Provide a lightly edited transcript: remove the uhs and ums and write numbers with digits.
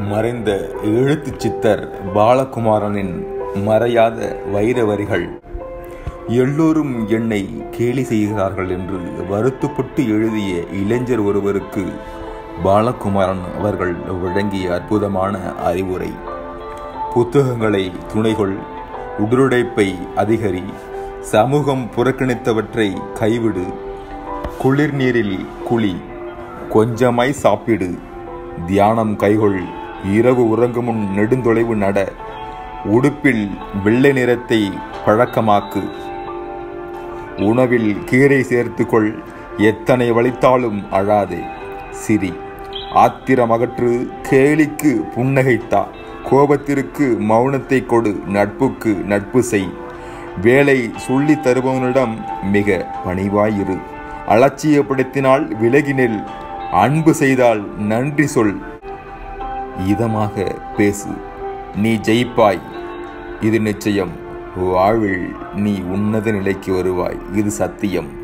மறைந்த எழுத்துச் சித்தர் பாலகுமாரனின் மறையாத வைர வரிகள். எல்லோரும் என்னை கேலி செய்கிறார்கள் என்று வருத்தப்பட்டு எழுதிய இளைஞர் ஒருவருக்கு பாலகுமாரன் அவர்கள் வழங்கிய அற்புதமான அறிவுரை. புத்தகங்களை துணைகொள், உடலுழைப்பை அதிகரி, சமூகம் புறக்கணித்தவற்றை கைவிடு, குளிர் நீரில் குளி, கொஞ்சமாய் சாப்பிடு, தியானம் கைகொள், இரவு உறங்கும் முன் நெடுந்தொலைவு நட, உடுப்பில் வெள்ளை நிறத்தை பழக்கமாக்கு, உணவில் கீரை சேர்த்துக்கொள், எத்தனை வலித்தாலும் அழாதே, சிரி, ஆத்திரம் அகற்று, கேலிக்கு புன்னகைத்தா, கோபத்திற்கு மௌனத்தை கொடு, நட்புக்கு நட்பு செய், வேலை சொல்லி தருபவனிடம் மிக பணிவாயிரு, அலட்சியப்படுத்தினால் விலகினில், அன்பு செய்தால் நன்றி சொல், இதமாக பேசு, நீ ஜெயிப்பாய், இது நிச்சயம், வாழ்வில் நீ உன்னத நிலைக்கு வருவாய், இது சத்தியம்.